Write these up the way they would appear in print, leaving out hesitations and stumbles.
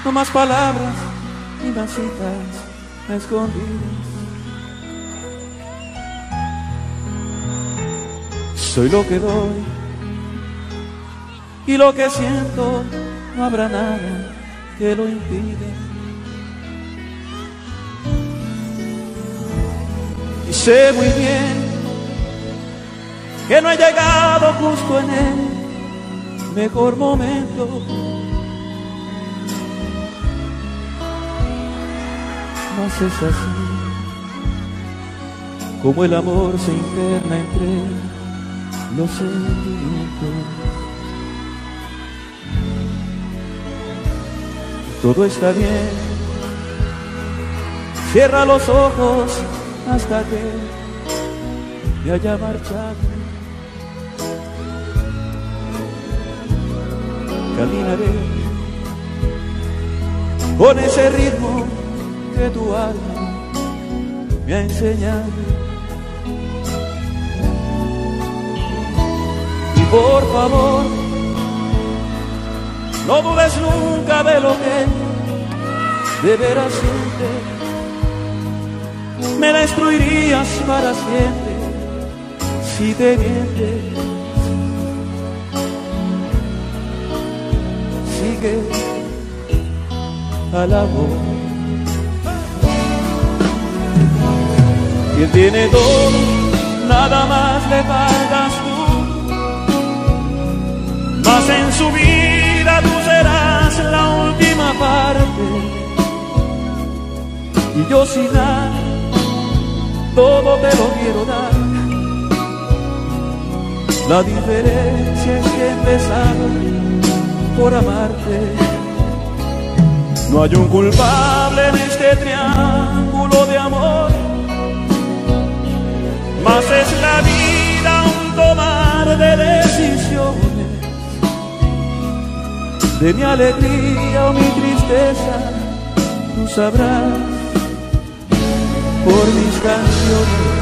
no más palabras ni más citas a escondidas. Soy lo que doy y lo que siento, no habrá nada que lo impida. Y sé muy bien que no he llegado justo en el mejor momento. Mas es así como el amor se interna entre los sentimientos. Todo está bien, cierra los ojos hasta que me haya marchado. Caminaré con ese ritmo que tu alma me ha enseñado. Y por favor, no dudes nunca de lo que de veras sientes. Me destruirías para siempre si te mientes. Sigue a la voz. Quien tiene todo, nada más le faltas tú. Mas en su vida tú serás la última parte. Y yo sin nada, todo te lo quiero dar. La diferencia es que he empezado por amarte. No hay un culpable en este triángulo de amor. Mas es la vida un tomar de decisiones. De mi alegría o mi tristeza, tú sabrás por mis canciones.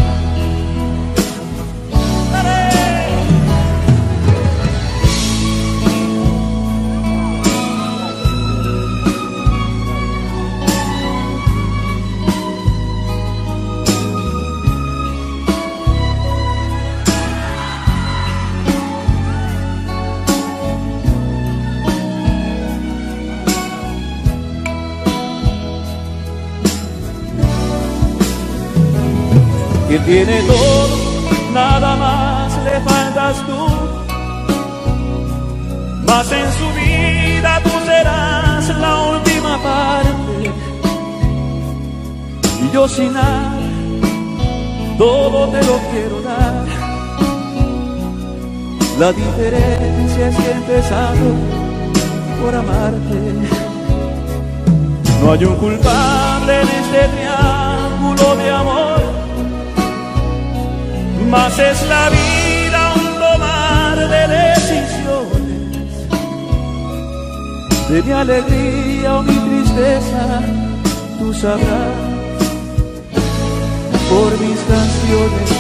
Quien tiene todo, nada más le faltas tú. Mas en su vida tú serás la última parte. Y yo sin nada, todo te lo quiero dar. La diferencia es que he empezado por amarte. No hay un culpable en este triángulo de amor. Mas es la vida un tomar de decisiones. De mi alegría o mi tristeza, tú sabrás por mis canciones.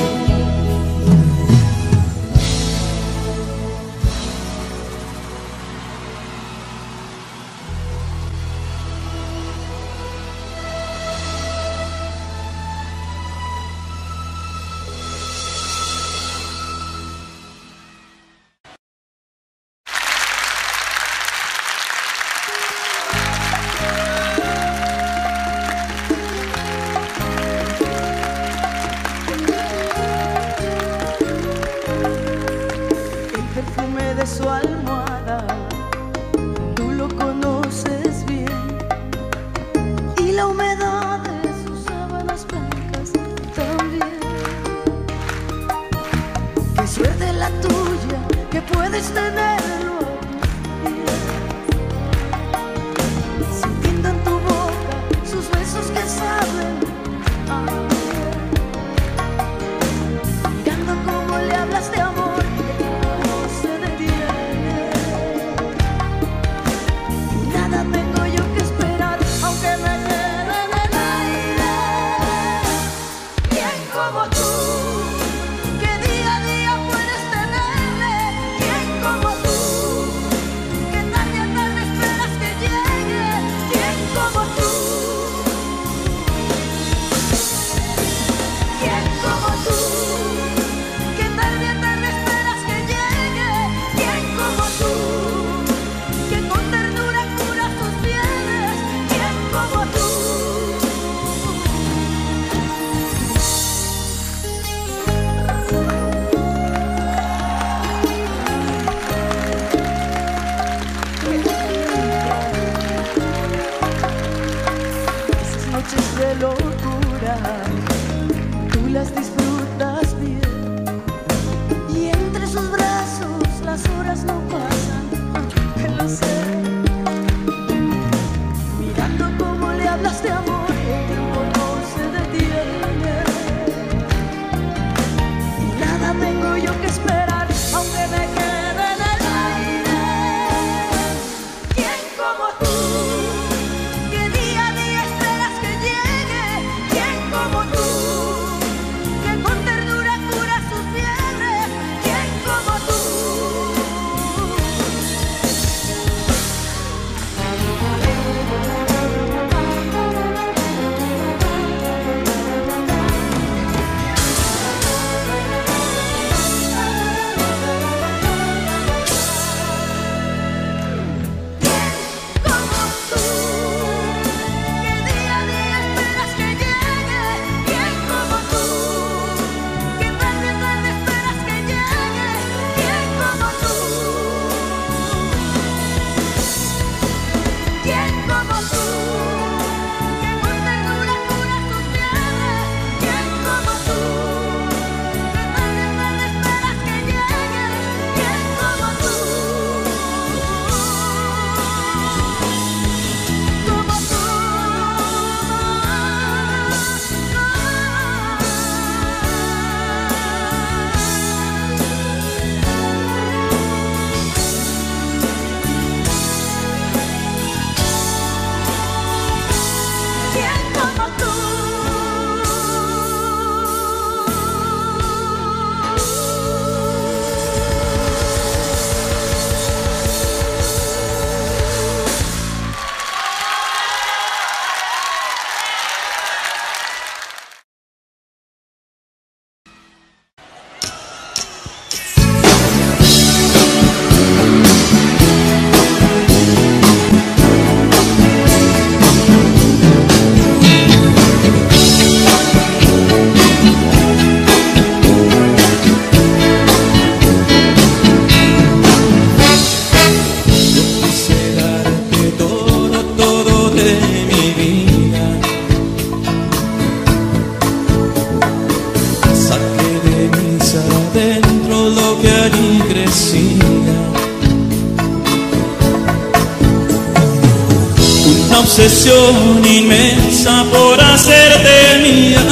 obsesión inmensa por hacerte mía,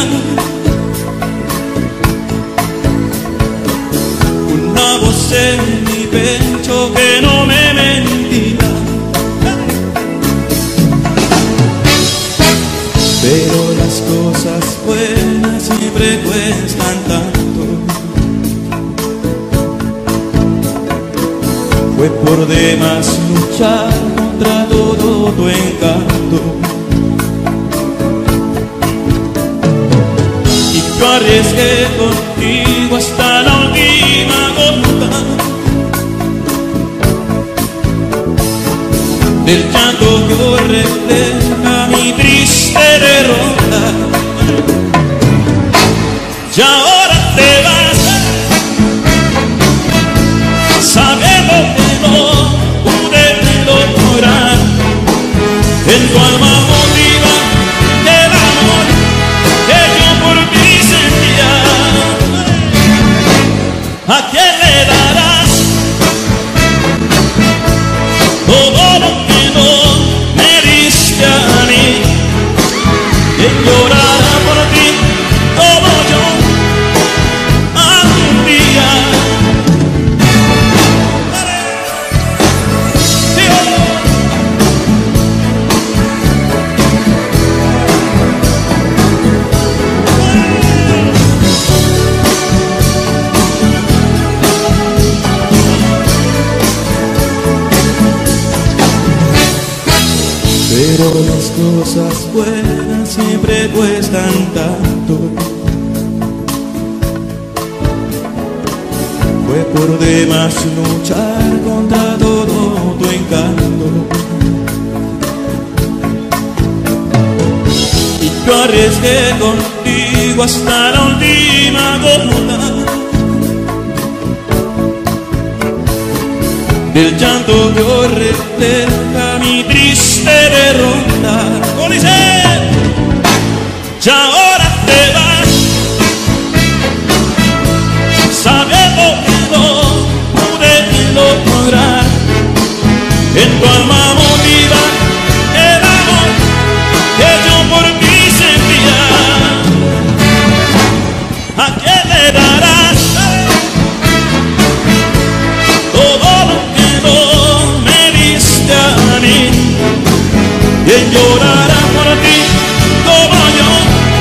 una voz en mi pecho que no me mentía. Pero las cosas buenas siempre cuestan tanto. Fue por demás luchar contra todo tu encanto, y yo arriesgué contigo hasta la última gota del llanto que hoy refleja mi triste derrota. Y ahora te vas sabiendo que no pude lograr en tu alma motiva el amor que yo por ti sentía. ¿A quién le darás todo lo que no me diste a mí? ¿Quién llorará por ti como yo algún día? Pero las cosas buenas siempre cuestan tanto. Fue por demás luchar contra todo tu encanto, y yo arriesgué contigo hasta la última gota del llanto que hoy refleja mi triste derrota. Y ahora te vas sabiendo que no pude lograr en tu alma motiva el amor que yo por ti sentía. ¿A quién le darás todo lo que no me diste a mí? ¿Quién llorará por ti como yo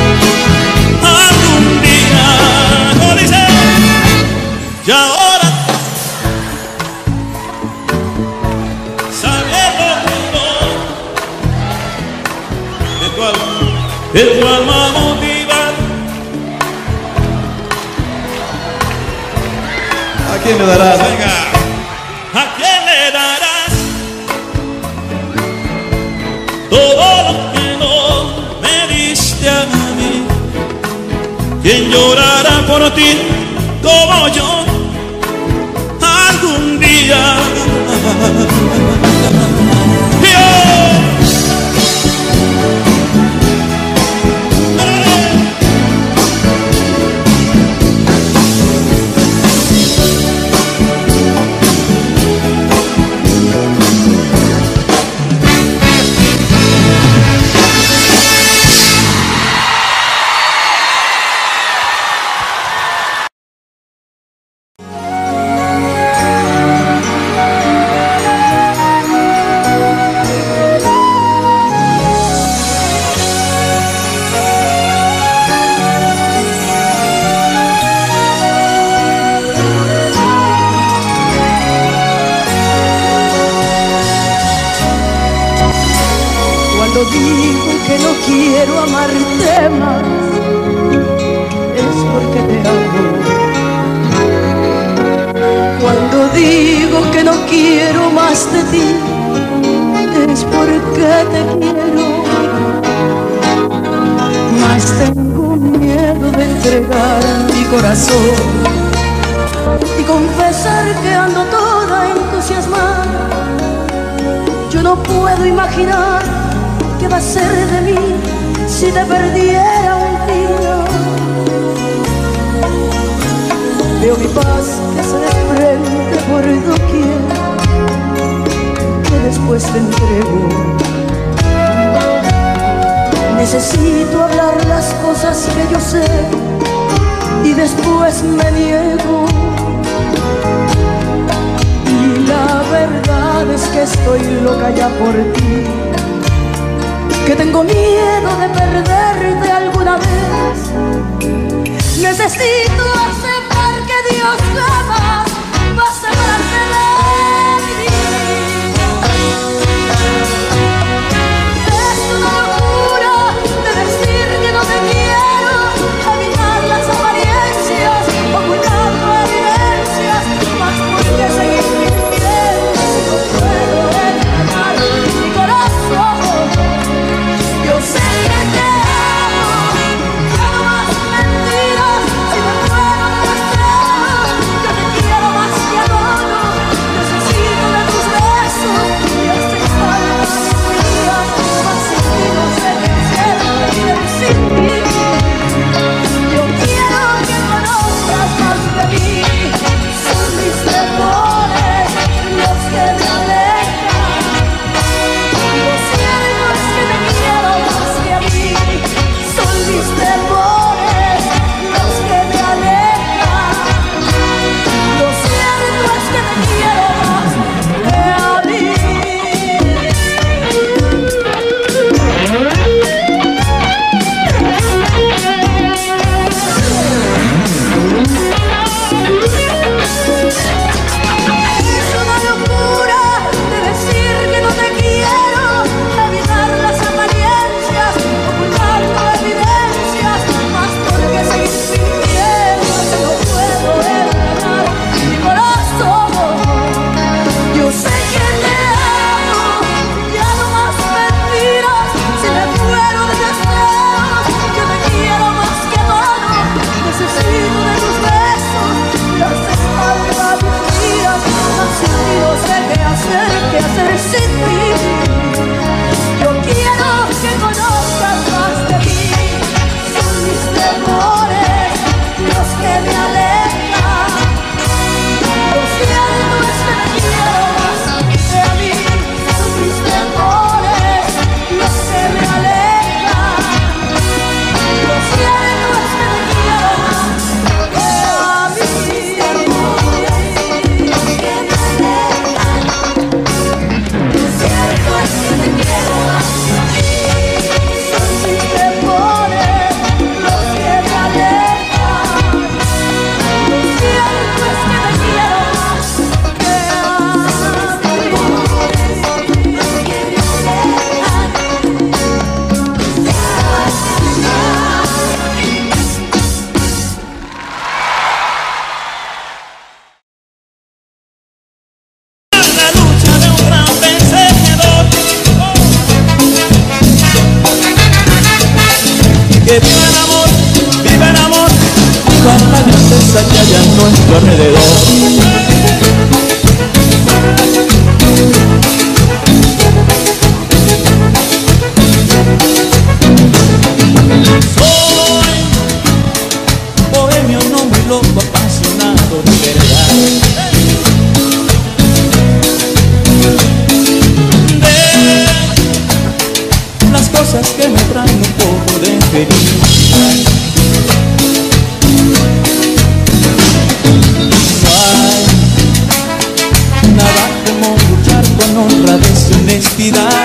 algún día? ¿No dice? Y ahora sabiendo que tu alma motiva. ¿A quién le darás? Venga. ¿A quién le darás todo lo que no me diste a mí? ¿Quién llorará por ti como yo algún día? Cuando digo que no quiero amarte más, es porque te amo. Cuando digo que no quiero más de ti, es porque te quiero. Mas tengo miedo de entregar mi corazón y confesar que ando toda entusiasmada. Yo no puedo imaginar qué va a ser de mí si te perdiera un día. Veo mi paz que se desprende por doquier, que después te entrego Necesito hablar las cosas que yo sé y después me niego. Y la verdad es que estoy loca ya por ti, que tengo miedo de perderte alguna vez. Necesito aceptar que Dios jamás va a separarme de mi vida. Es una locura de decir que no te quiero, evitar las apariencias, ocultando evidencias, más porque seguir mintiendo si no puedo engañar mi corazón. Yo sé que te amo, ya no más mentiras, si me muero de deseo, yo te quiero más que adoro, necesito de tus besos y este alma mía, más sin ti no sé qué hacer, vivir sin ti. Yo quiero que conozcas más de mí, son mis temores los que me alejan. Lo cierto es que te quiero más que a mí, son mis temores los que me alejan. Lo cierto es que te quiero más que a mí. Es una locura de decir que no te quiero, evitar las apariencias, ocultando evidencias, más porque seguir sintiendo que no puedo engañar mi corazón. Yo sé que te amo, ya no más mentiras, si me muero de deseos, yo te quiero más que adoro, necesito de tus besos, y haces falta mis días, más sin ti no sé qué hacer sin ti. Yo quiero que conozcas más de mí, son mis temores los que me alejan. Lo cierto es que te quiero más que a mí, son mis temores los que me alejan. Lo cierto es que te quiero más que a mí. Los que me alejan. Lo cierto es que te quiero más que a mí, son mis temores los que me alejan. Lo cierto es que te quiero más que La lucha de un gran vencedor, que viva el amor, viva el amor, viva la grandeza que hay a nuestro alrededor. Soy bohemio, no muy loco, apasionado de verdad. De las cosas que me traen un poco de felicidad. No hay nada como luchar con honradez y honestidad.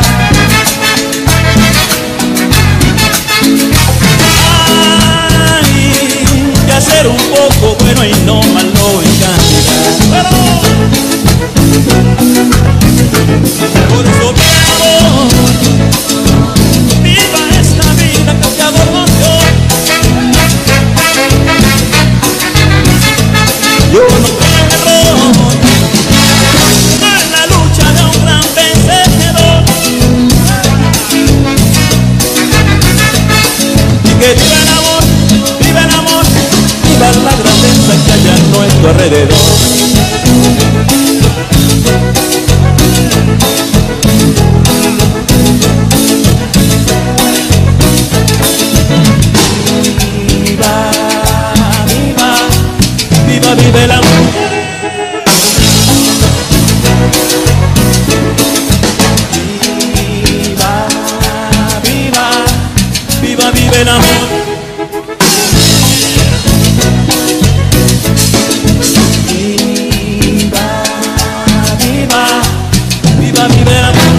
Hay que hacer un poco bueno y no malo en cantidad. Por eso quiero, viva esta vida que te adoro yo. Yo no tengo error en la lucha de un gran vencedor. Y que viva el amor, viva el amor, viva la grandeza que hay a nuestro alrededor. Vive el amor. Viva, viva, el amor. Viva, viva, viva, viva el amor.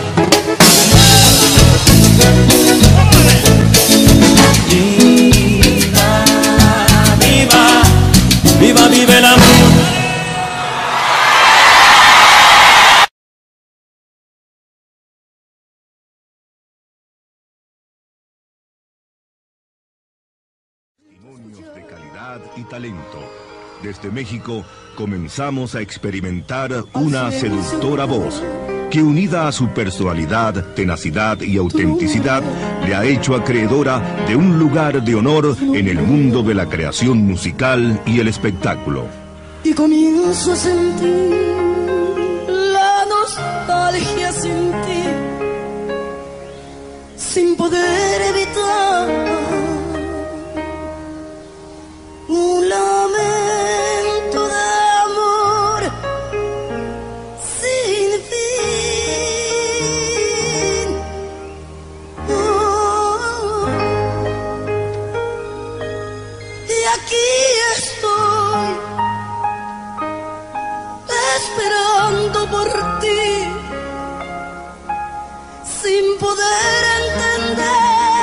Viva, viva, viva, viva el amor. De calidad y talento. Desde México comenzamos a experimentar una seductora voz que, unida a su personalidad, tenacidad y autenticidad, le ha hecho acreedora de un lugar de honor en el mundo de la creación musical y el espectáculo. Y comienzo a sentir la nostalgia sin ti, sin poder evitar un lamento de amor sin fin. Oh, y aquí estoy esperando por ti, sin poder entender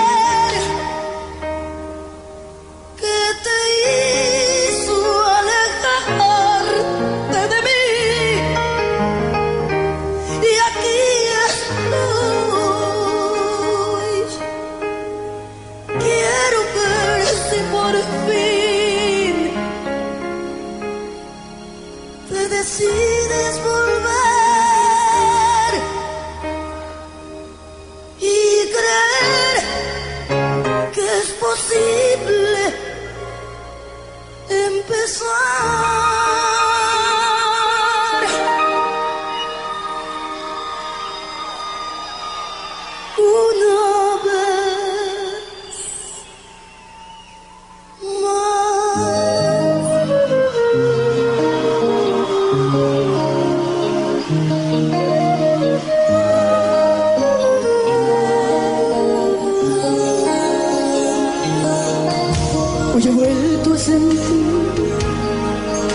decides volver y creer que es posible empezar una vez más. Hoy he vuelto a sentir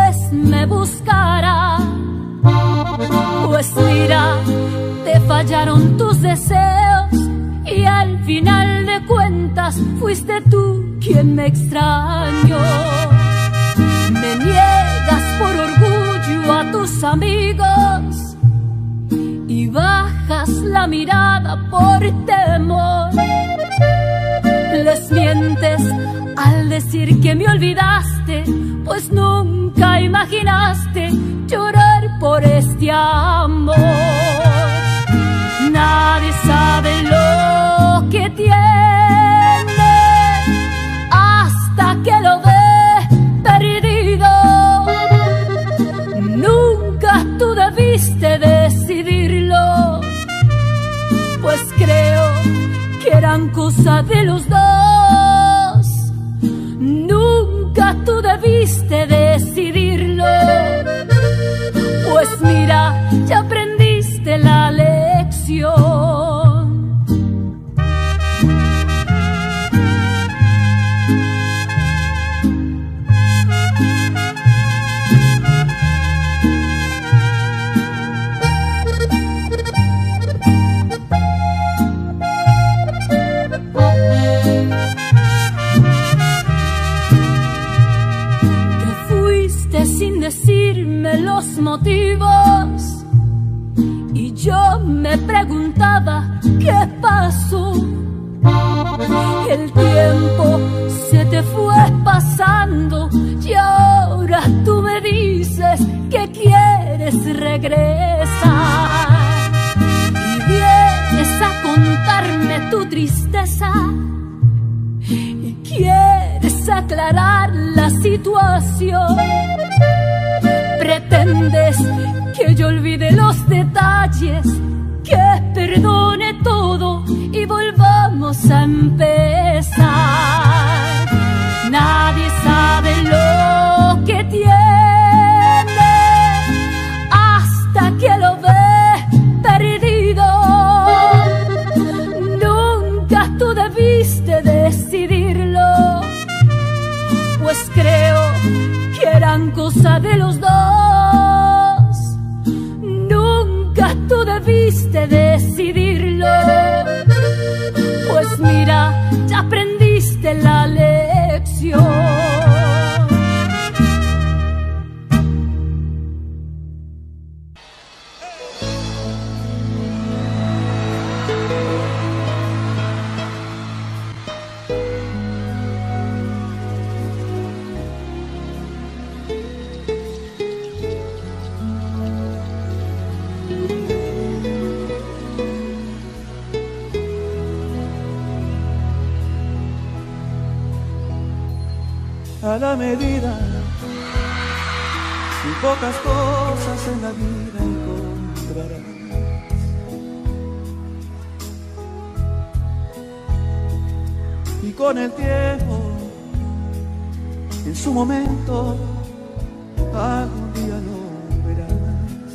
después me buscará. Pues mira, te fallaron tus deseos y al final de cuentas fuiste tú quien me extrañó. Me niegas por orgullo a tus amigos y bajas la mirada por temor. Les mientes al decir que me olvidaste, pues nunca imaginaste llorar por este amor. Nadie sabe lo que tiene hasta que lo ve perdido. Nunca tú debiste decidirlo, pues creo que eran cosa de los dos. Nunca tú debiste decidirlo, pues mira, ya aprendiste la lección. Sin decirme los motivos, y yo me preguntaba qué pasó. El tiempo se te fue pasando y ahora tú me dices que quieres regresar y vienes a contarme tu tristeza y quieres aclarar la situación. Pretendes que yo olvide los detalles, que perdone todo y volvamos a empezar. Nadie sabe lo que tiene hasta que lo ve perdido. Nunca tú debiste decidirlo, pues creo que eran cosa de los dos. Nunca tú debiste decidirlo, pues mira, ya aprendiste la lección. A la medida, y pocas cosas en la vida encontrarás. Y con el tiempo, en su momento, algún día lo verás.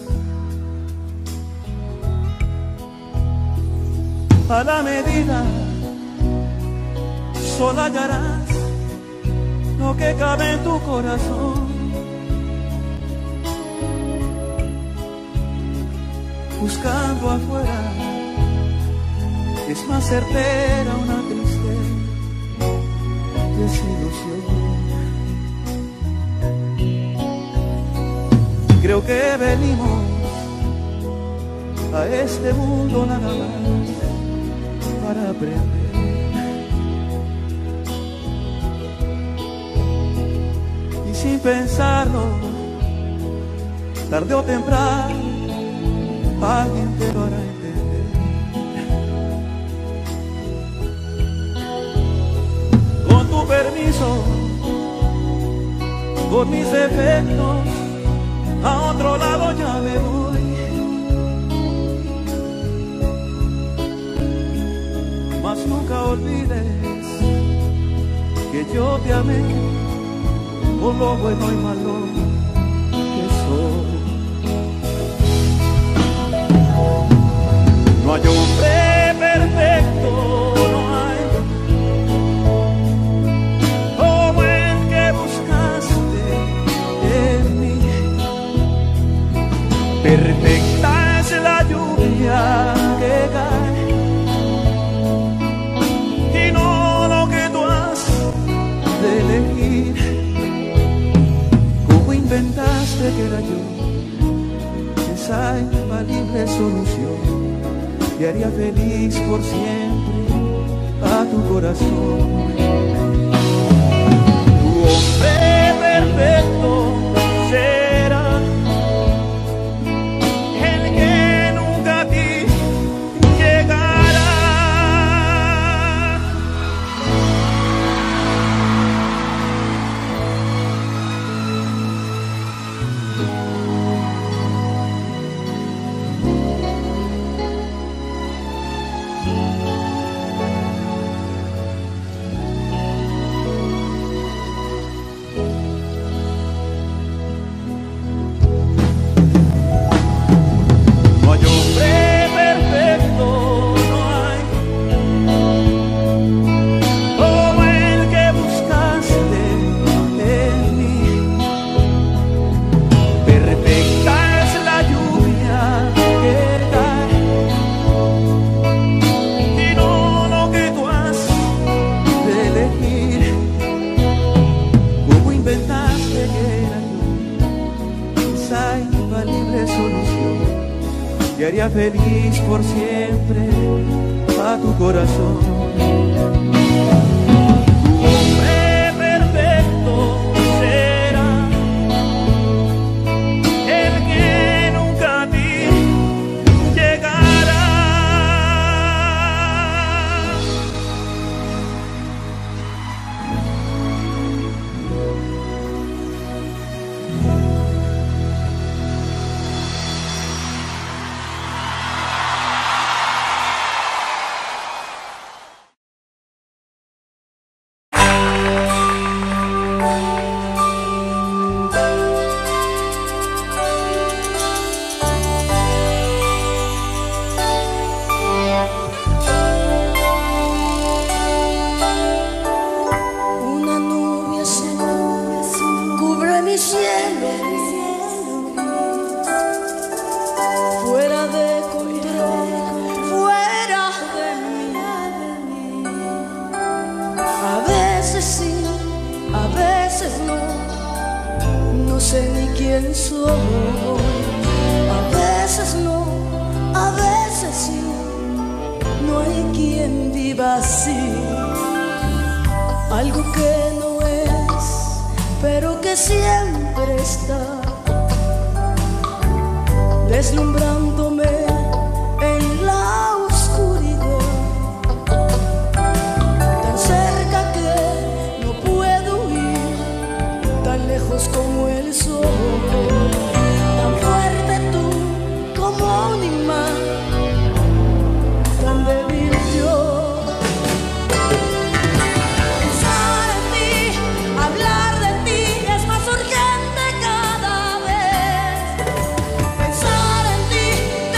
A la medida, solo hallarás lo que cabe en tu corazón. Buscando afuera es más certera una triste desilusión. Creo que venimos a este mundo nada más para aprender. Sin pensarlo, tarde o temprano, alguien te lo hará entender. Con tu permiso, con mis defectos, a otro lado ya me voy. Mas nunca olvides que yo te amé con lo bueno y malo que soy. No hay hombre perfecto, no hay como el que buscaste en mí. Perfecta es la lluvia que cae y no lo que tú has de elegir. ¿Cómo inventaste que era yo esa infalible solución que haría feliz por siempre a tu corazón? Tu hombre perfecto será el que nunca a ti llegará. Y haría feliz por siempre a tu corazón. Tu hombre perfecto será el que nunca a ti llegará. Algo que no es, pero que siempre está, deslumbrándome en la oscuridad, tan cerca que no puedo ir, tan lejos como el sol, tan fuerte tú como un imán, tan débil yo. Pensar en ti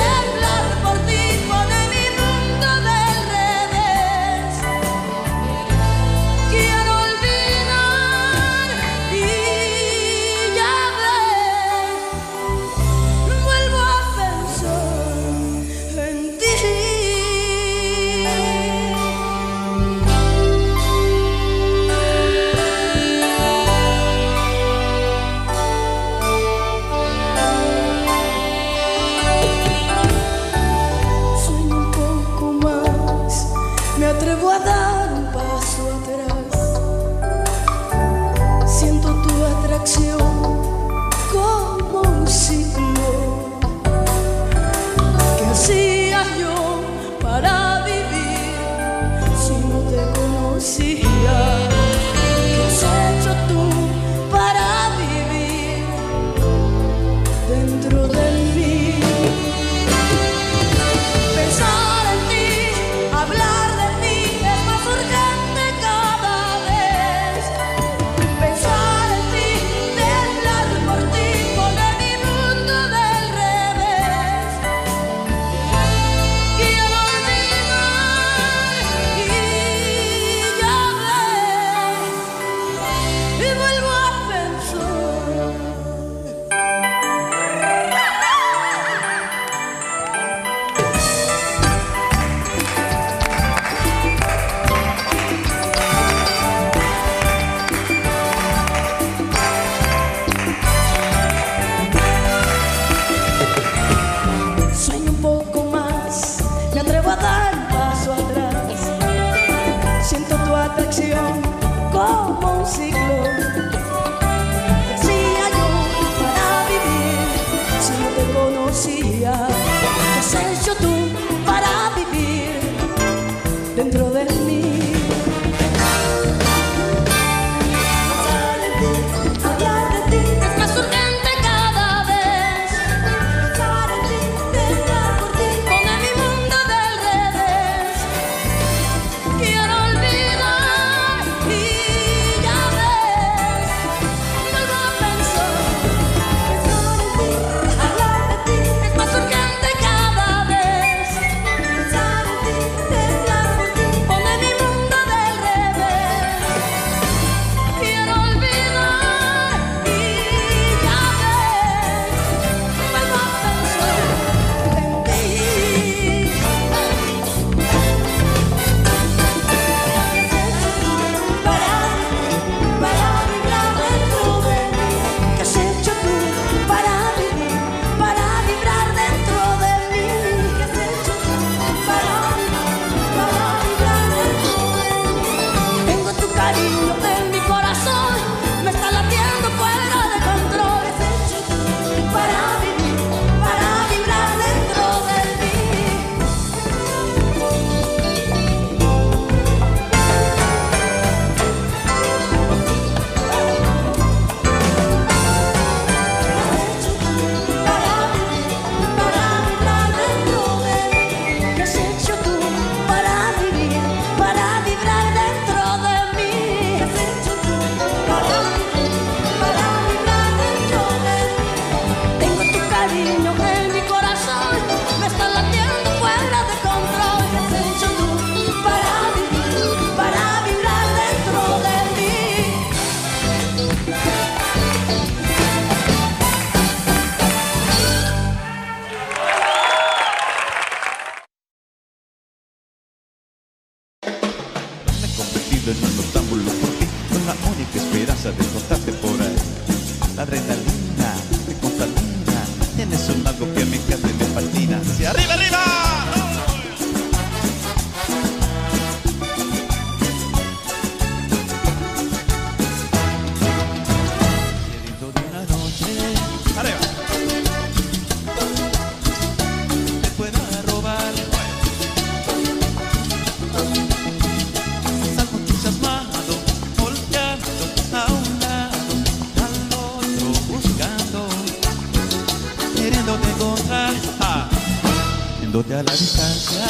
viéndote encontrar, viéndote a la distancia,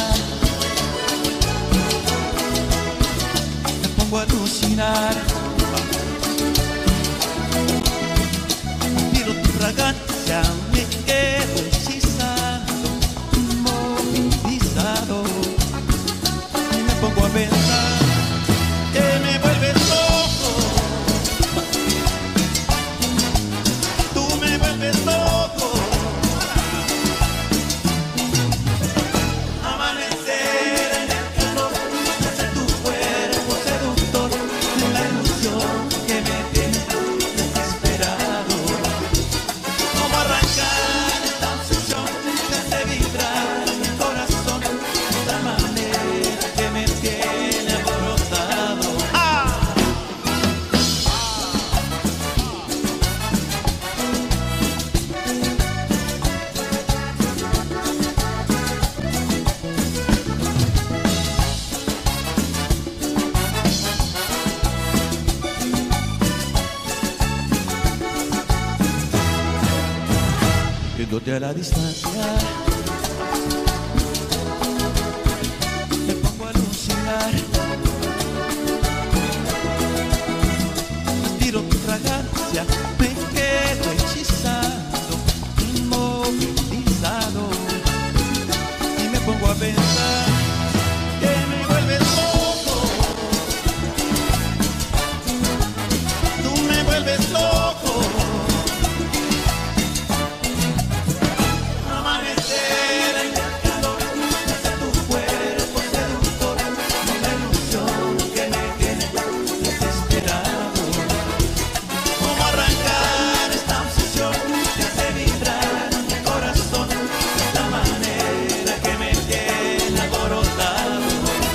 me pongo a alucinar. Miro tu fragancia, me quedo hechizado, inmovilizado, y me pongo a pensar que me vuelves loco. Tú me vuelves loco. Amanecer en el calor de tu cuerpo seductor, en la ilusión que me tiene desesperado. Cómo arrancar esta obsesión que hace vibrar mi corazón de esta manera que me tiene alborotado. Viéndote a la distancia, me pongo a alucinar. Respiro tu fragancia, me quedo hechizado, inmovilizado, y me pongo a pensar que me vuelves loco. Tú me vuelves loco. Amanecer en el calor de tu cuerpo seductor, en la ilusión que me tiene desesperado. Cómo arrancar esta obsesión que hace vibrar mi corazón de esta manera que me tiene alborotado.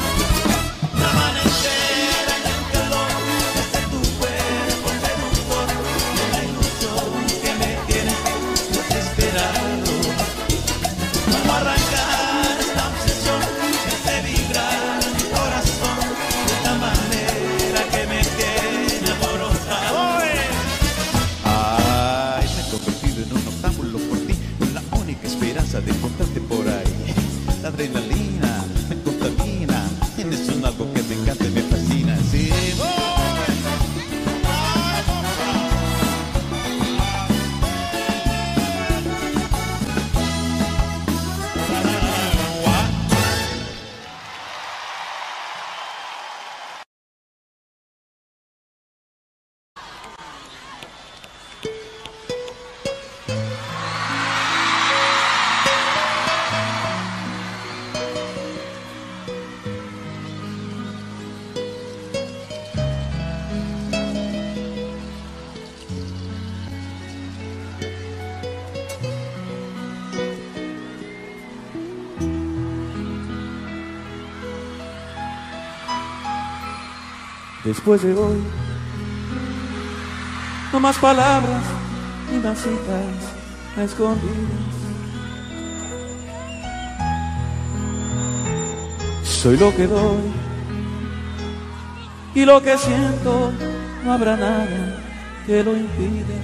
Amanecer en el calor de tu cuerpo seductor, en la ilusión que me tiene desesperado. Cómo arrancar esta obsesión que hace vibrar mi corazón de esta manera que me tiene alborotado. Ay, me he convertido en un noctámbulo por ti, la única esperanza de encontrarte por ahí. La adrenalina me contamina, tienes un algo que me encanta y me fascina. Sí, Después de hoy, no más palabras ni más citas a escondidas. Soy lo que doy y lo que siento, no habrá nada que lo impida.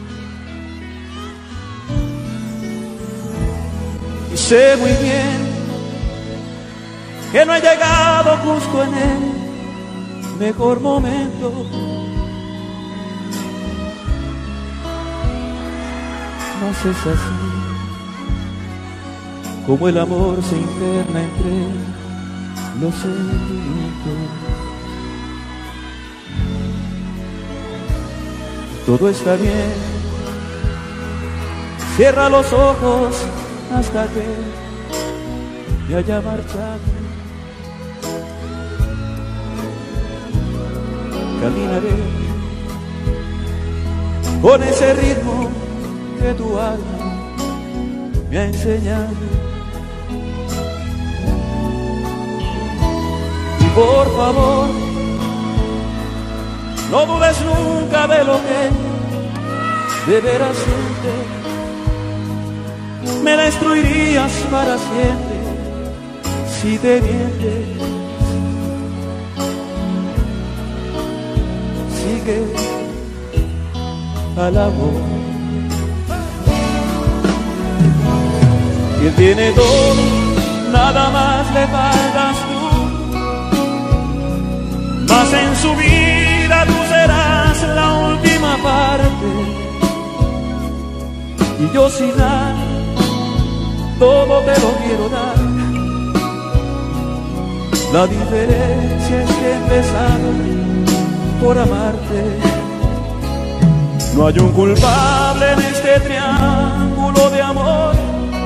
Y sé muy bien que no he llegado justo en él mejor momento, mas es así como el amor se interna entre los sentimientos. Todo está bien, cierra los ojos hasta que me haya marchado. Caminaré con ese ritmo que tu alma me ha enseñado. Y por favor, no dudes nunca de lo que de veras sientes. Me destruirías para siempre si te mientes. Sigue al amor. que tiene todo, nada más le faltas tú. Mas en su vida tú serás la última parte, y yo sin nada todo te lo quiero dar. La diferencia es que he empezado por amarte. No hay un culpable en este triángulo de amor,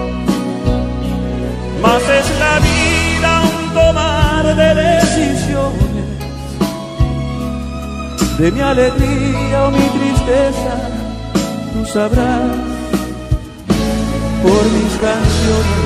mas es la vida un tomar de decisiones. De mi alegría o mi tristeza, tú sabrás por mis canciones.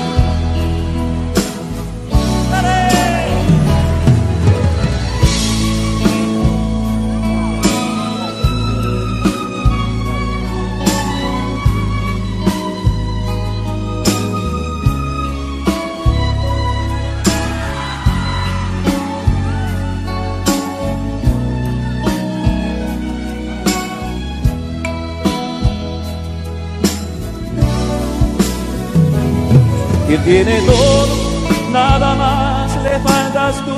Que tiene todo, nada más le faltas tú.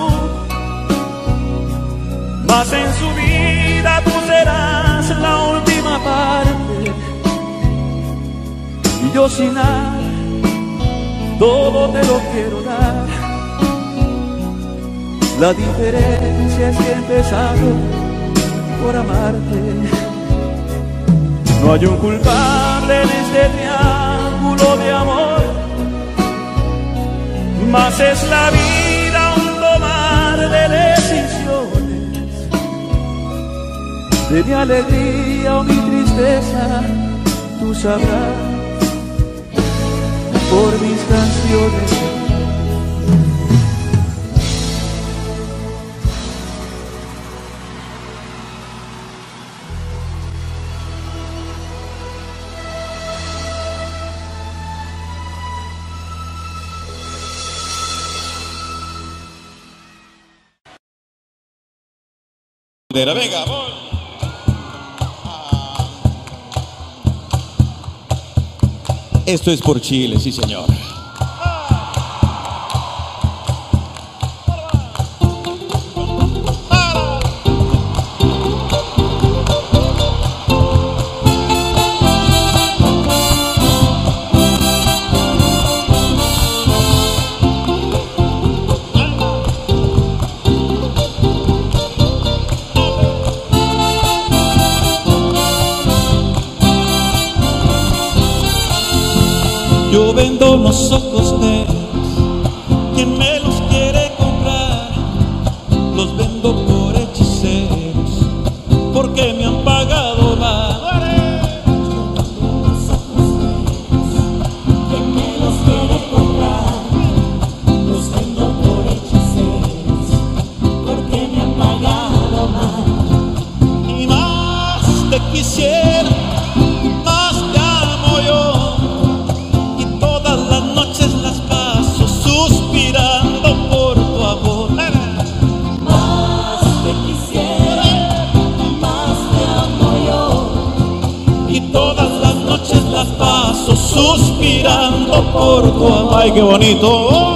Mas en su vida tú serás la última parte, y yo sin nada todo te lo quiero dar. La diferencia es que he empezado por amarte. No hay un culpable en este triángulo de amor, mas es la vida un tomar de decisiones. De mi alegría o mi tristeza, tú sabrás por mis canciones. Venga, amor. Esto es por Chile, sí señor. Yo vendo los ojos negros, quien me los quiere comprar, los vendo por hechiceros, porque me han pagado mal. Quien me los quiere comprar, los vendo por hechiceros, porque me han pagado mal. Y más te quisiera, más te amo yo. Suspirando por tu amor. Más te quisiera, más te amo yo. Y todas las noches las paso suspirando por tu amor. Ay, qué bonito.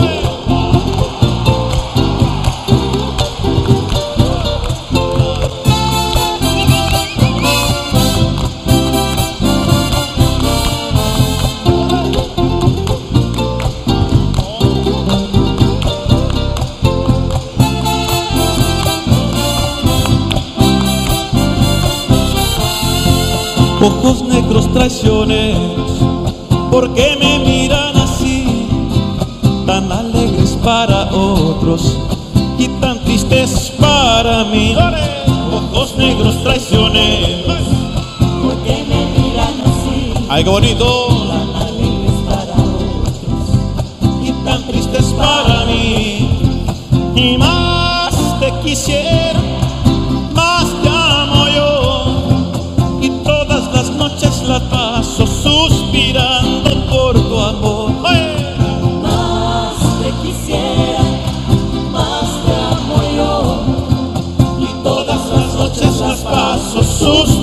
Ojos negros traicioneros, ¿por qué me miran así? Tan alegres para otros y tan tristes para mí. Ojos negros traicioneros, ¿por qué me miran así? Ay, qué bonito. Tan alegres para otros y tan tristes para mí. Y más te quisiera, más te amo yo. Y todas las noches las paso suspirando por tu amor. Más te quisiera, más te amo yo. Y todas las noches las paso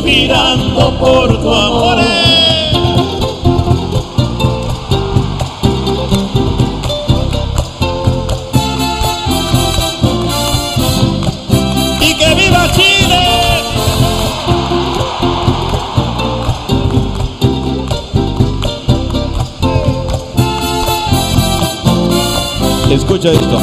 suspirando por tu amor. Escucha esto.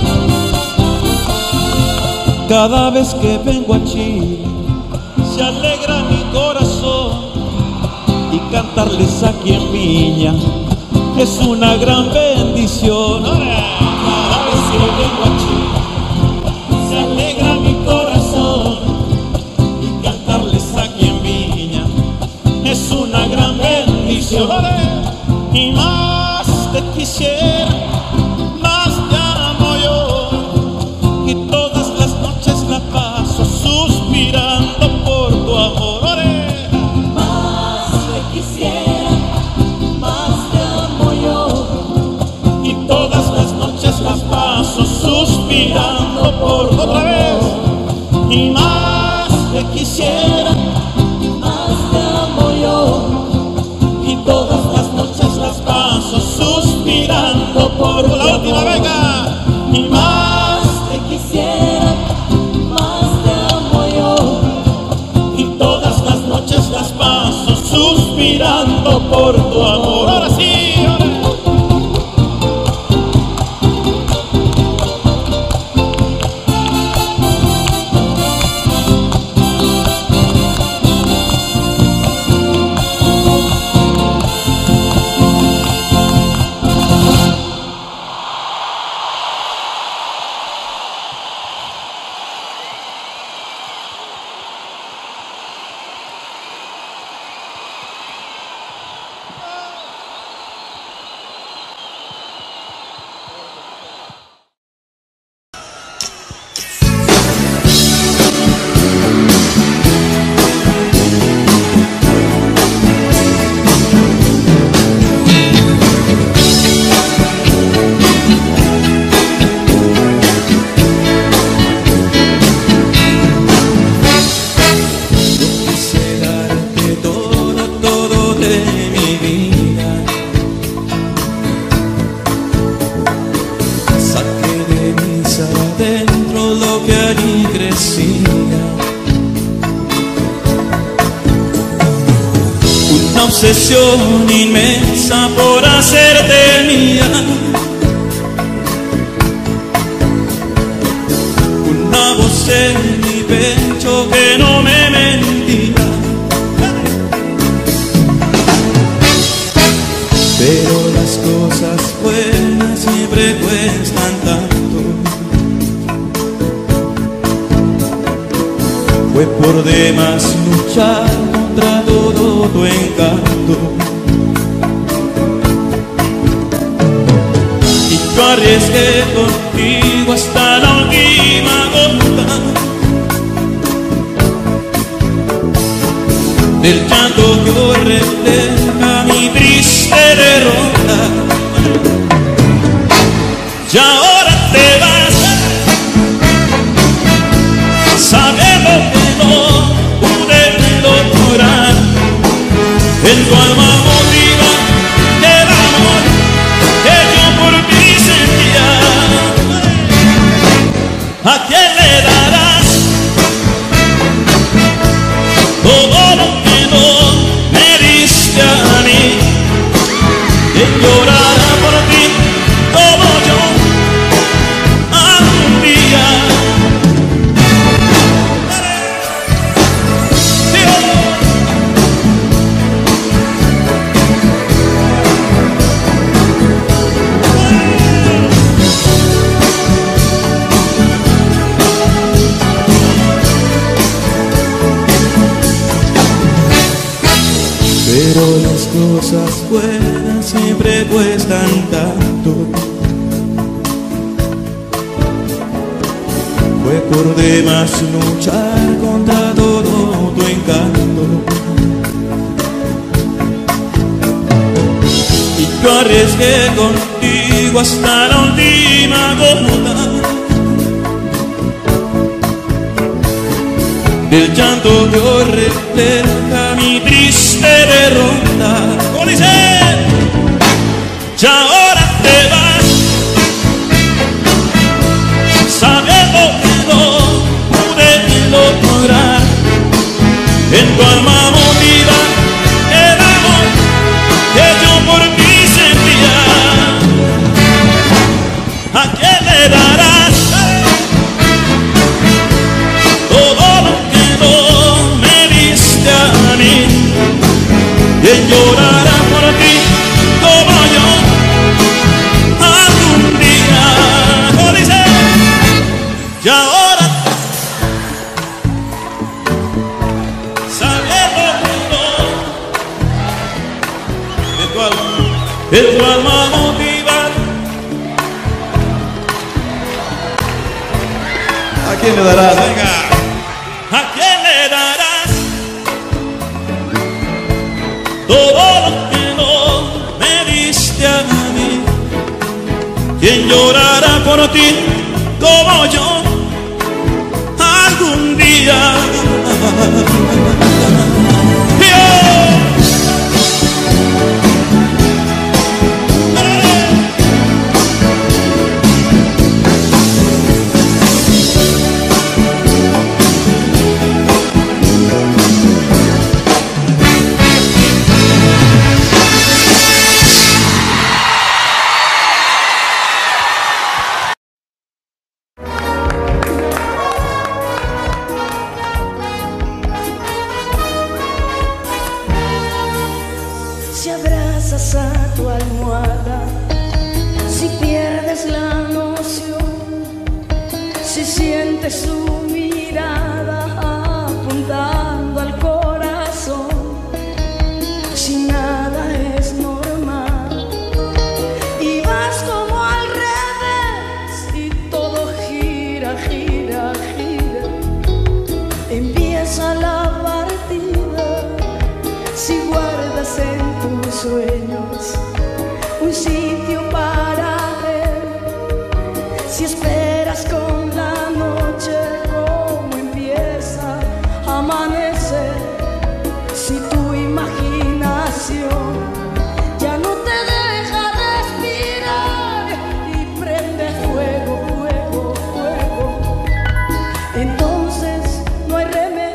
Cada vez que vengo a Chile se alegra mi corazón, y cantarles aquí en Viña es una gran bendición. Cada vez que vengo a Chile se alegra mi corazón, y cantarles aquí en Viña es una gran bendición. Y más te quisiera, más te amo yo, y todas las noches la paso suspirando por tu amor. Más te quisiera, más te amo yo, Y todas las noches las paso suspirando por tu otra vez. Y más te quisiera, más te amo yo, y todas las noches las paso suspirando por tu. La última, venga. Y más te quisiera, más te amo yo, y todas las noches las paso suspirando por tu amor. Ahora sí, ahora. Una obsesión inmensa por hacerte mía, una voz en mi pecho que no me mentía. Pero las cosas buenas siempre cuestan tanto. Fue por demás luchar contra todo tu encanto, y yo arriesgué contigo hasta la última gota del llanto que hoy refleja mi triste derrota. Y ahora te vas sabiendo que no pude lograr en tu alma motiva el amor que yo por ti sentía. ¿A quién le darás todo lo que no me diste a mí? ¿Quién llorará por ti como yo algún día? Pero las cosas buenas siempre cuestan tanto. Fue por demás luchar contra todo tu encanto, y yo arriesgué contigo hasta la última gota del llanto que hoy refleja mi triste derrota. ¿Cómo dice? Y ahora te vas sabiendo que no pude lograr en tu alma motiva el amor que yo por ti sentía. ¿A espiritual que tu alma motiva. ¿A quién le darás? Venga, ¿a quién le darás todo lo que no me diste a mí? ¿Quién llorará por ti como yo algún día? Si abrazas a tu almohada, si pierdes la noción, si sientes su mirada apuntando al corazón, si nada es normal y vas como al revés y todo gira, gira, gira, empieza la partida. Si guardas en tus sueños un sitio para él, si esperas con la noche como empieza a amanecer, si tu imaginación ya no te deja respirar y prende fuego, fuego, fuego, entonces no hay remedio.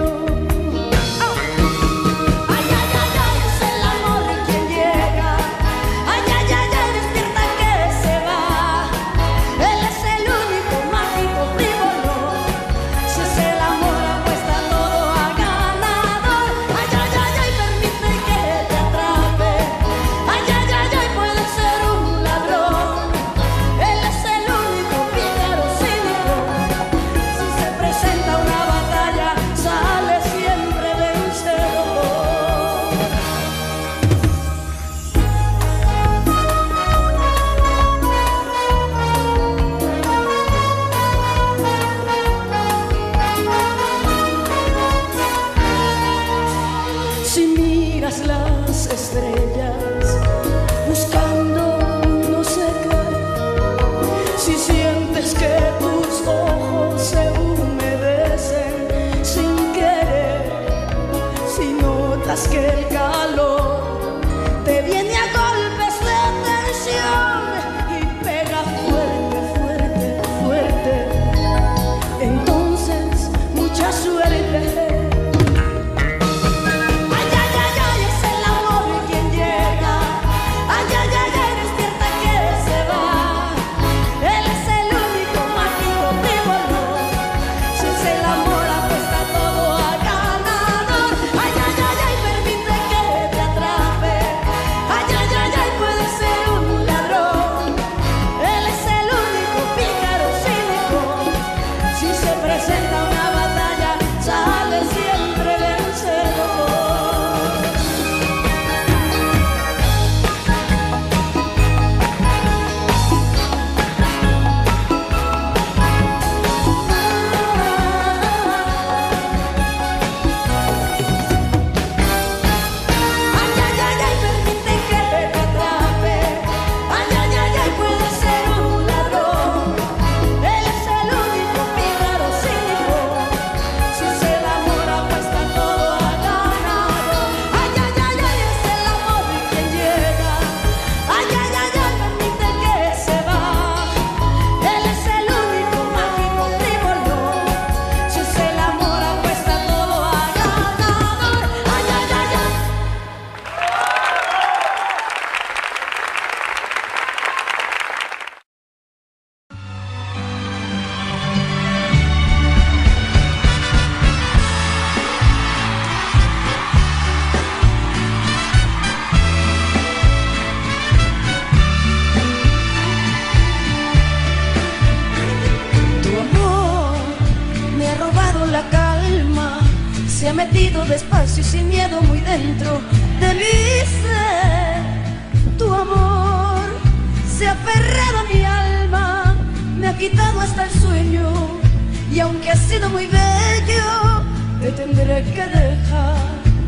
Si miras las estrellas buscando no sé qué, si sientes que tus ojos se humedecen sin querer, si notas que el calor te viene a golpes de tensión y pega fuerte, fuerte, fuerte, entonces mucha suerte. Se ha metido despacio y sin miedo muy dentro de mi ser. sido muy bello, te tendré que dejar.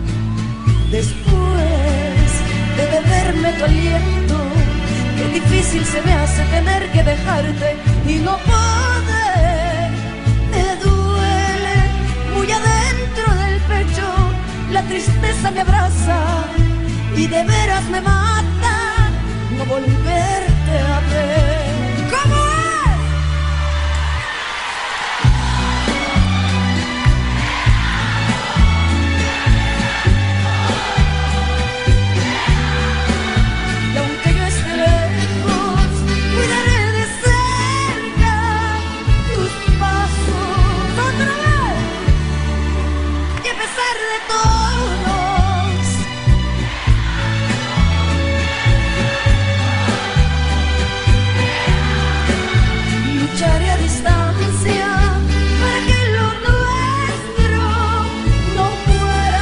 Después de beberme tu aliento, qué difícil se me hace tener que dejarte y no poder. Me duele muy adentro del pecho, la tristeza me abraza y de veras me mata no volverte a ver. ¿Cómo es? Y aunque yo esté lejos, cuidaré de cerca tus pasos otra vez. Y a pesar de todos, lucharé a distancia para que lo nuestro no muera.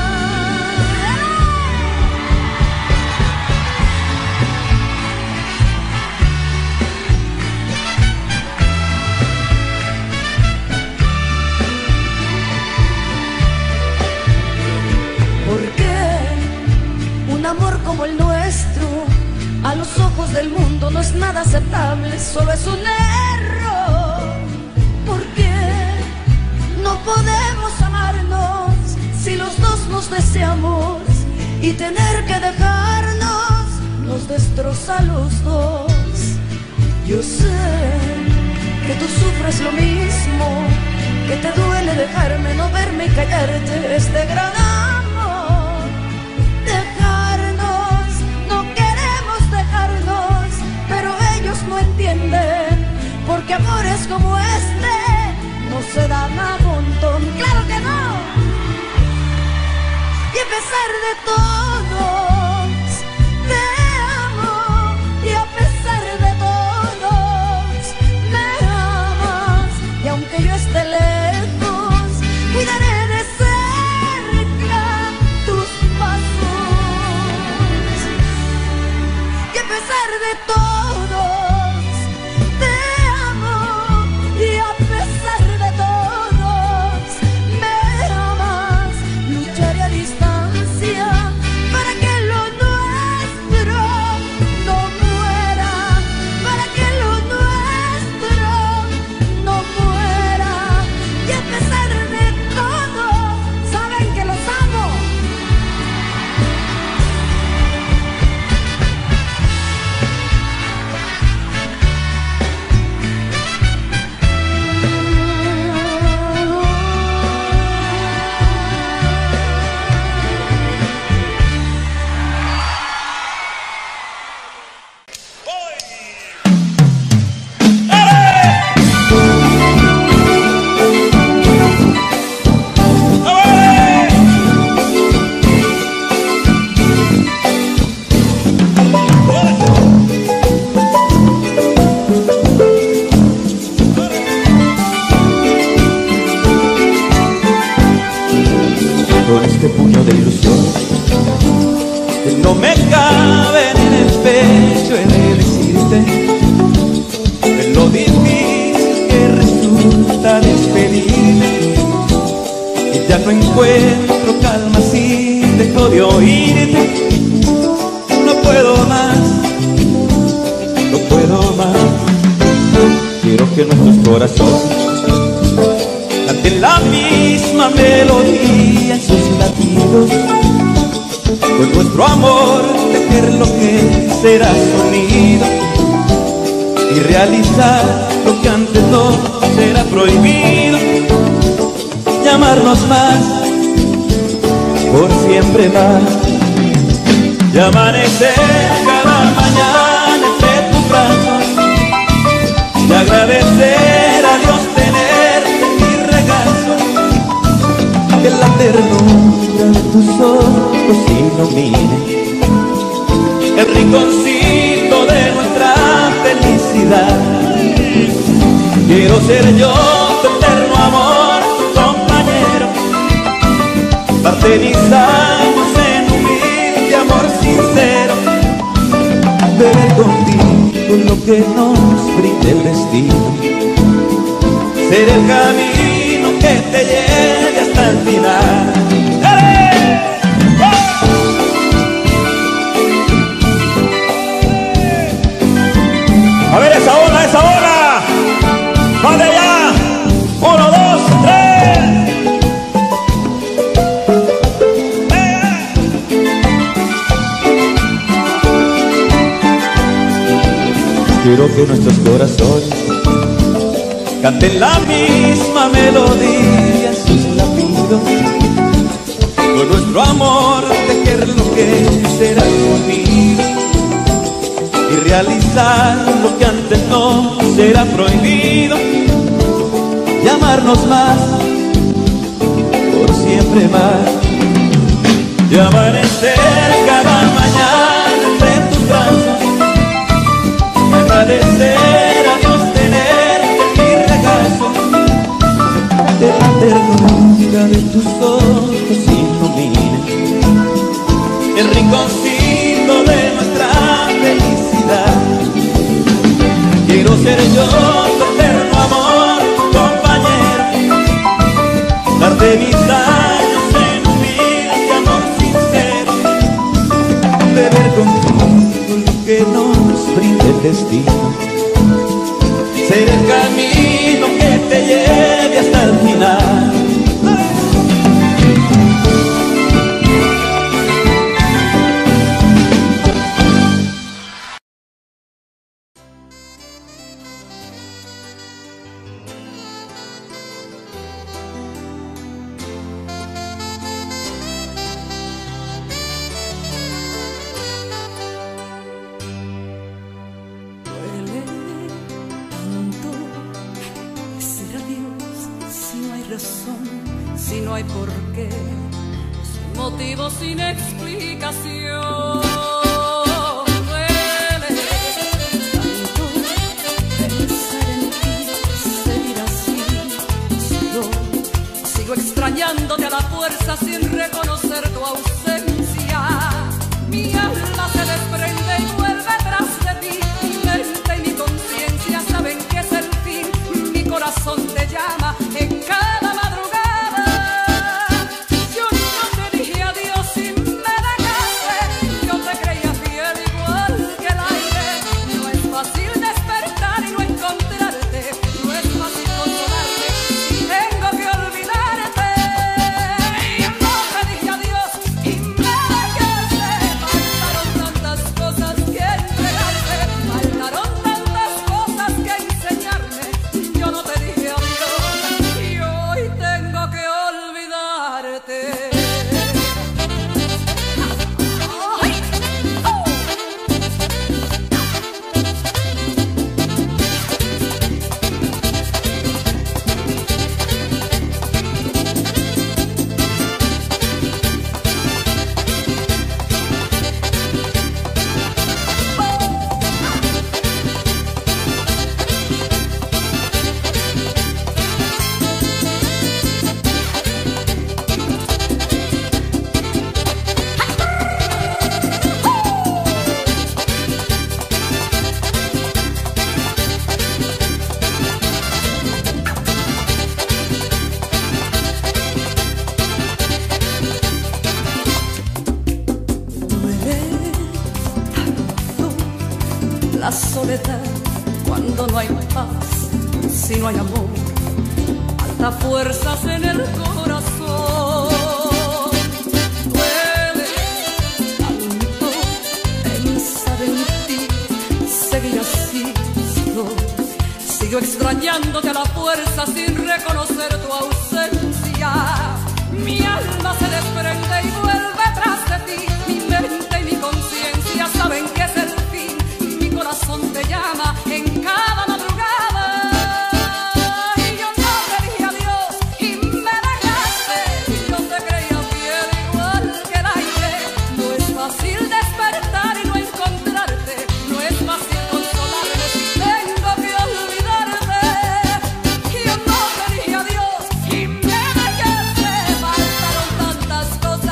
¿Por qué un amor como el nuestro a los ojos del mundo no es nada aceptable, solo es un error? ¿Por qué no podemos amarnos si los dos nos deseamos y tener que dejarnos nos destroza a los dos? Yo sé que tú sufres lo mismo, que te duele dejarme, no verme y callarte este gran amor. Dejarnos, no queremos dejarnos, pero ellos no entienden, porque amores como este no se dan a montón. ¡Claro que no! Y a pesar de todos, te amo, y a pesar de todos, me amas, y aunque yo esté lejos, cuidaré de cerca tus pasos. Y a pesar de todos, te amo, y a pesar de todos, me amas. Lucharé a distancia para que lo nuestro no muera, para que lo nuestro no muera. Y a pesar de todo, saben que los amo. Con este puño de ilusión que no me cabe en el pecho, he de decirte de lo difícil que resulta despedirte, y ya no encuentro calma si dejo de oírte. No puedo más, no puedo más. Quiero que nuestros corazones canten la misma melodía en sus latidos, con nuestro amor tejer lo que será sonido y realizar lo que antes no será prohibido, llamarnos más, por siempre más, y amanecer cada mañana entre tus brazos y agradecer a Dios tenerte en mi regazo, que la ternura de tus ojos ilumine el rinconcito de nuestra felicidad. Quiero ser yo tu eterno amor, tu compañero, parte de mis años en humilde amor sincero, ver contigo lo que nos brinde el destino, ser el camino que te lleve hasta el final. A ver esa ola, esa ola. ¡Va de allá! 1, 2, 3. Quiero que nuestros corazones canten la misma melodía en sus latidos. Con nuestro amor tejer lo que será conmigo y realizar lo que antes no será prohibido, y amarnos más, por siempre más, y amanecer cada mañana entre tus brazos, y agradecer a Dios tenerte en mi regazo, de la ternura de tus ojos ilumina el rinconcito de nuestra felicidad. Quiero ser yo tu eterno amor, compañero, darte mis años en humilde amor sincero, beber contigo lo que nos brinde el destino, ser el camino que te lleve hasta el final. Si no hay por qué, sin motivo, sin explicación. Duele tanto pensar en ti, seguir así. Sigo extrañándote a la fuerza sin reconocer tu ausencia. Mi alma se desprende y vuelve tras de ti. Mi mente y mi conciencia saben que es el fin. Mi corazón te llama en cada madrugada. Yo no te dije adiós y me dejaste. Yo te creía fiel igual que el aire. No es fácil despertar y no encontrarte. No es fácil consolarte si tengo que olvidarte. Yo no te dije adiós y me dejaste. Faltaron tantas cosas que entregarte. Faltaron tantas cosas que enseñarme. Yo no te dije adiós y hoy tengo que olvidarte. Ay, oh. Duele tanto la soledad cuando no hay paz, si no hay amor, falta fuerzas en el corazón. Duele tanto pensar en ti, seguir así. Sigo extrañándote a la fuerza sin reconocer tu ausencia. Mi alma se desprende y vuelve tras de ti. Mi mente y mi conciencia saben que es el fin. Mi corazón te llama en cada madrugada. Y yo no te dije adiós y me dejaste. Yo te creía fiel igual que el aire. No es fácil despertar y no encontrarte. No es fácil consolarme si tengo que olvidarte. Y yo no te dije adiós y me dejaste. Faltaron tantas cosas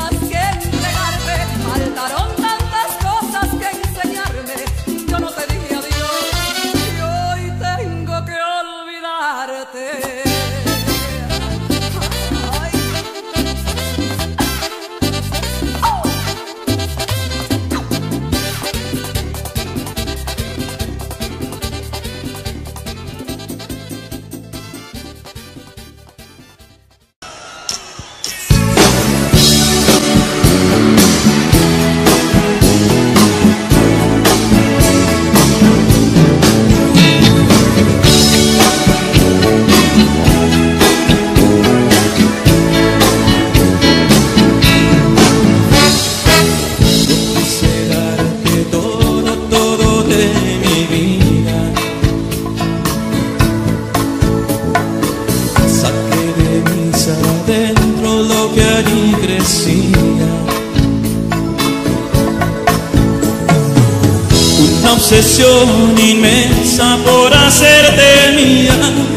obsesión inmensa por hacerte mía.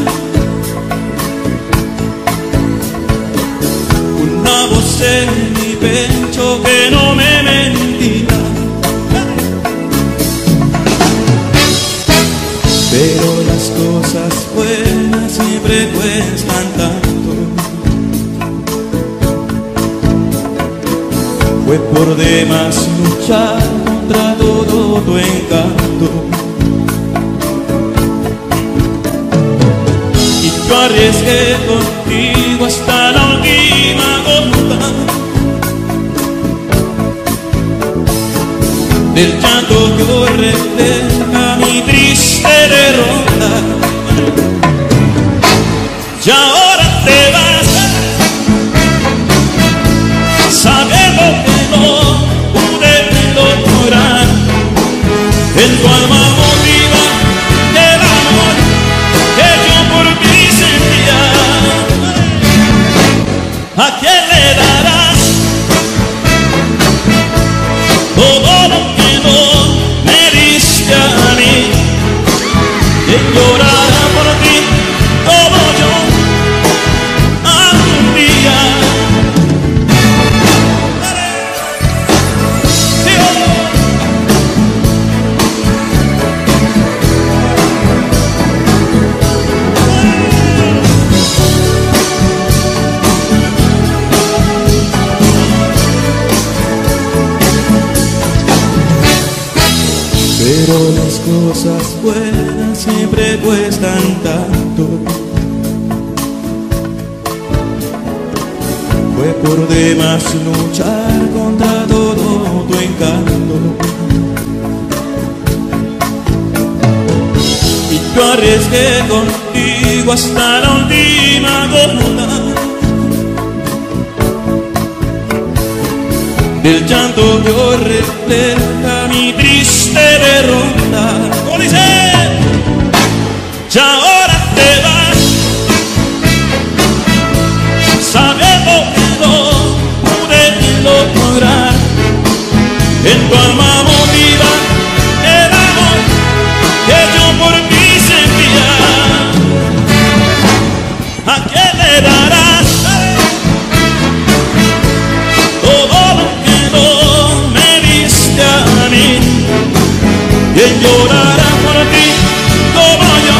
Una voz en mi pecho que no me mentía. Pero las cosas buenas siempre cuestan tanto. Fue por demás luchar contra todo tu encanto. Y yo arriesgué contigo hasta la última gota del llanto que hoy refleja mi triste derrota. Y ahora te vas sabiendo que no pude lograr en tu alma motiva el amor que yo por ti sentía. ¿A quién le darás todo lo que no me diste a mí? ¿Quién llorará por ti como yo algún día? Pero las cosas buenas siempre cuestan tanto. Fue por demás luchar contra todo tu encanto. Y yo arriesgué contigo hasta la última gota del llanto que hoy refleja mi triste derrota. ¿Cómo dice? Y ahora te vas sabiendo que no pude lograr en tu alma motiva el amor que yo por ti sentía. ¿A quién le darás todo lo que no me diste a mí? ¿Quién llorará por ti como yo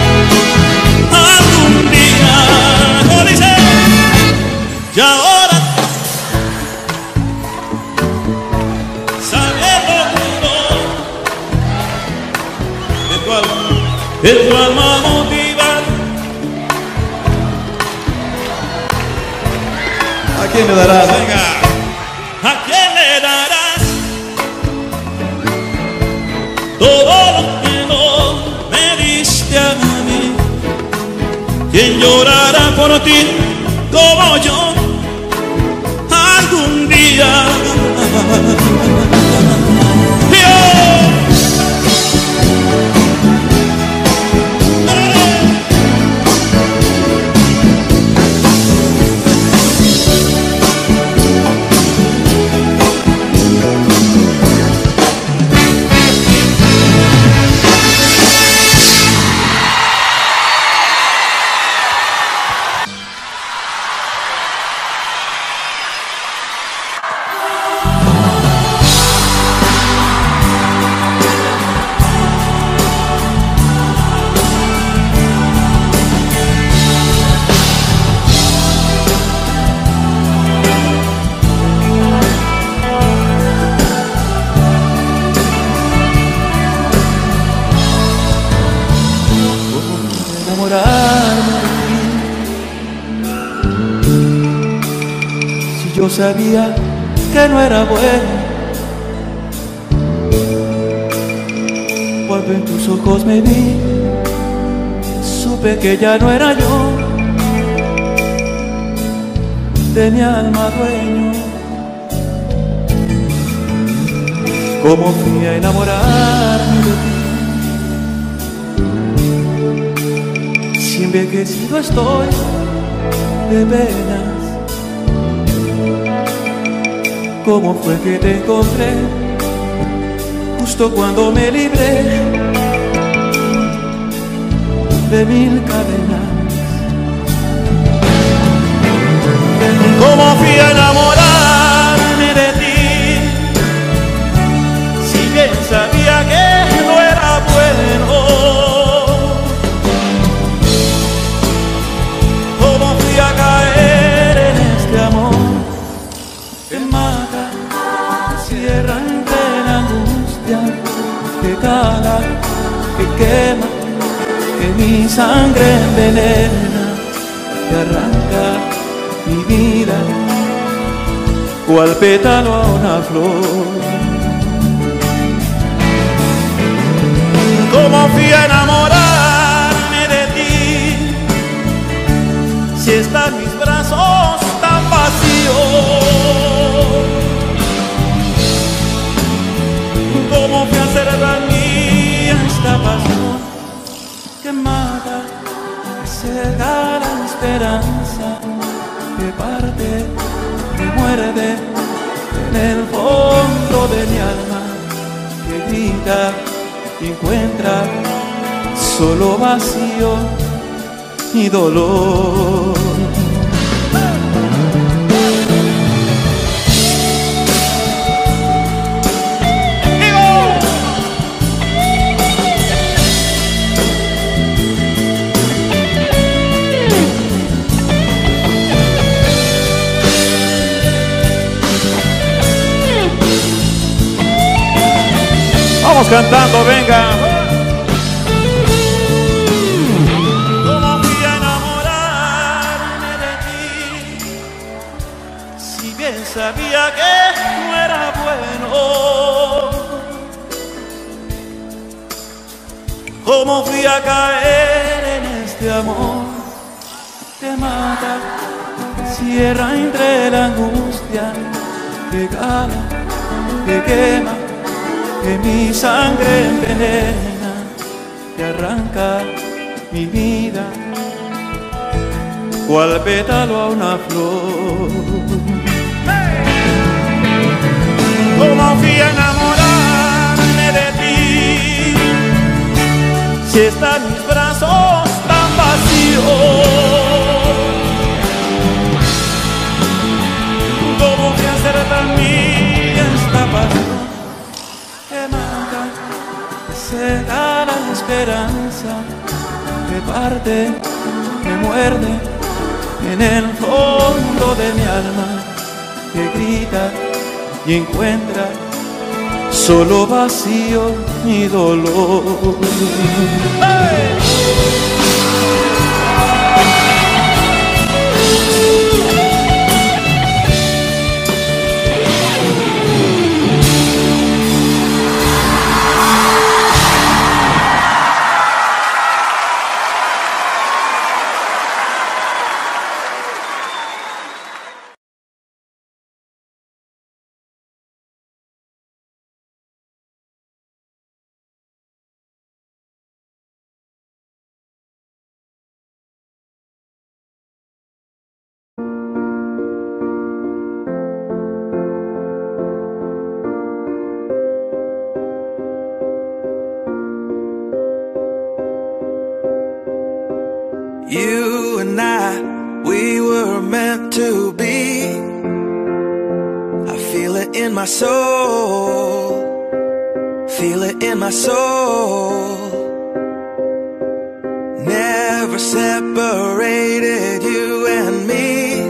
algún día? ¿Cómo dice? Y ahora sabiendo que no en tu alma motiva. ¿A quién le darás? Venga. ¿A quién le darás todo lo que no me diste a mí? ¿Quién llorará por ti como yo algún día? Yo sabía que no era bueno, cuando en tus ojos me vi, supe que ya no era yo de mi alma dueño. Cómo fui a enamorarme de ti, si envejecido estoy de penas. ¿Cómo fue que te encontré justo justo cuando me libré de 1000 cadenas. ¿Cómo fui a enamorarme de ti? Si bien sabía que no era bueno. ¿Cómo fui a caer en este amor que mata, que cierra entre la angustia, que cala, que quema, que mi sangre envenena, que arranca mi vida, cual pétalo a una flor? ¿Cómo fui a enamorarme de ti? Si están mis brazos tan vacíos. ¿Cómo fui a hacer tan mía esta pasión que mata, que cega la esperanza, que parte, que muerde en el fondo de mi alma, que grita y encuentra solo vacío y dolor? Vamos cantando, venga. ¿Cómo fui a enamorarme de ti? Si bien sabía que no era bueno. ¿Cómo fui a caer en este amor que mata, que cierra entre la angustia, que cala, que quema, que mi sangre envenena, que arranca mi vida, cual pétalo a una flor? ¿Cómo fui a enamorarme de ti? Si están mis brazos tan vacíos. ¿Cómo fui a hacer tan mía esta pasión que mata, que cega la esperanza, que parte, que muerde en el fondo de mi alma, que grita y encuentra solo vacío y dolor? ¡Hey! You and I, we were meant to be. I feel it in my soul, feel it in my soul. Never separated, you and me.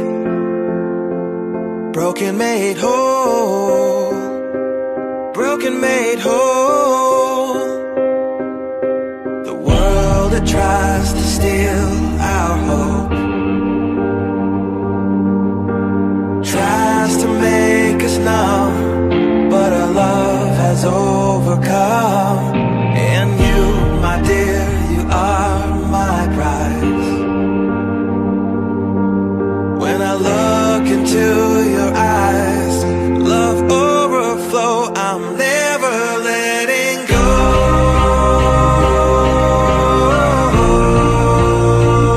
Broken made whole, broken made whole. The world that tries to steal our hope tries to make us numb, but our love has overcome. And you, my dear, you are my prize. When I look into your eyes, love overflow, I'm never letting go.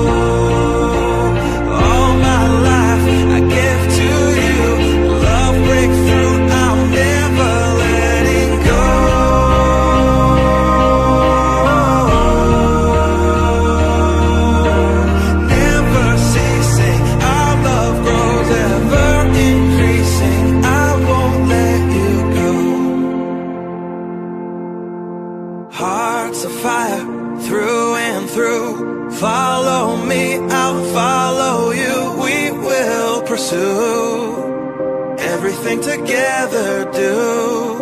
hearts of fire through and through. Follow me, I'll follow you. We will pursue everything together, do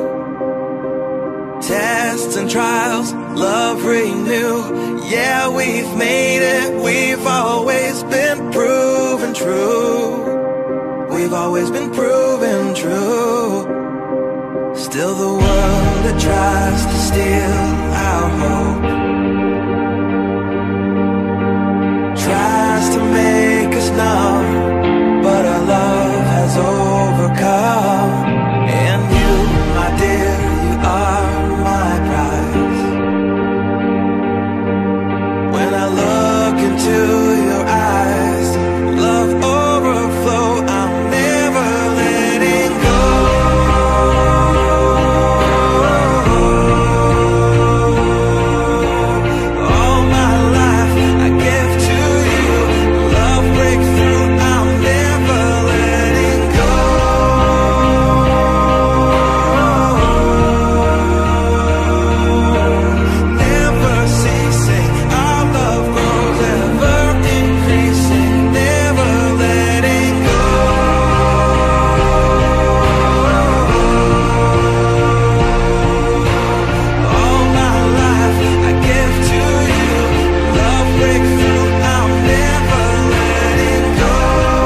tests and trials, love renew. Yeah, we've made it, we've always been proven true. We've always been proven true. Still the world that tries to steal our hope tries to make us numb, but our love has overcome. And you, my dear, you are my prize. When I look into your eyes, love overflow, I'm never letting go. All my life I give to you. Love breakthrough, I'm never letting go. Never ceasing, our love grows ever increasing. Never letting go. All my life I give to you. Love breakthrough, I'm never letting go.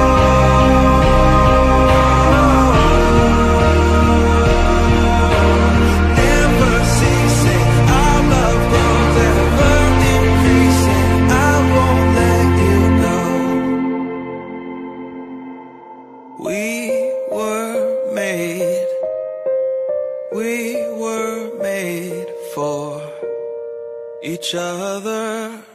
Never ceasing, our love grows ever increasing. I won't let you go. We were made for each other.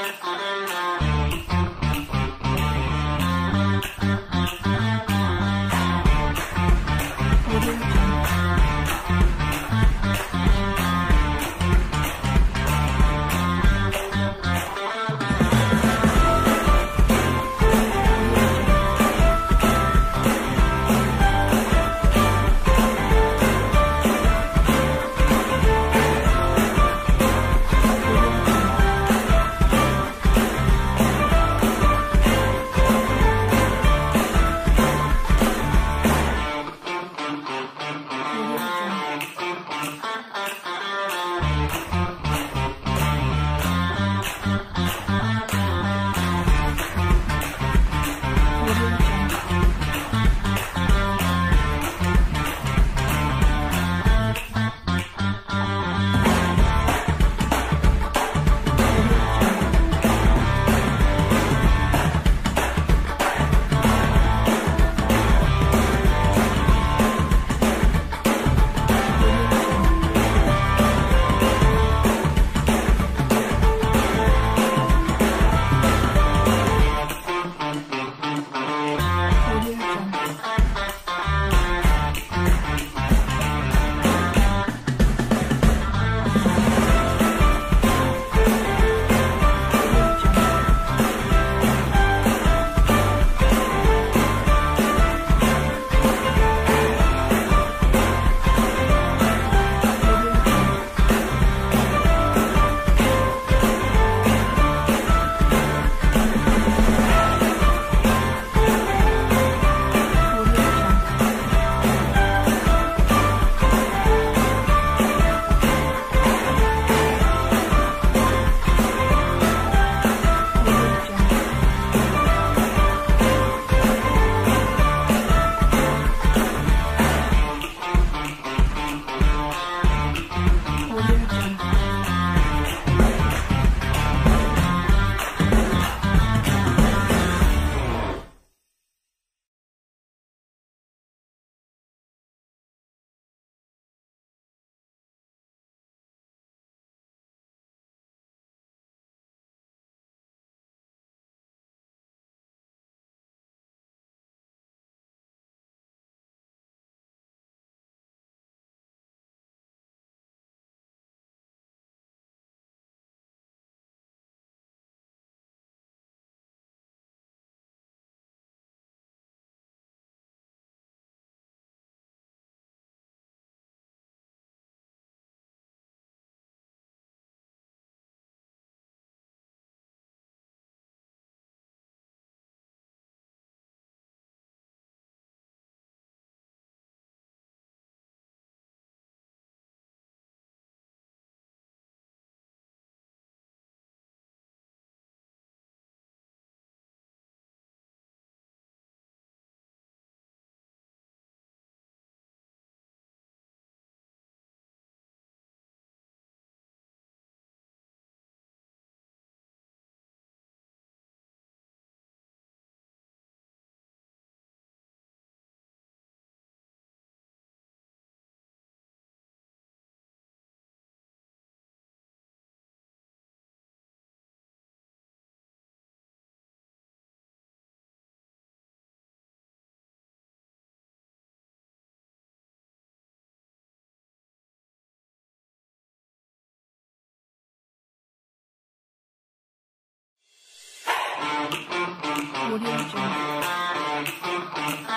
Audio Jungle.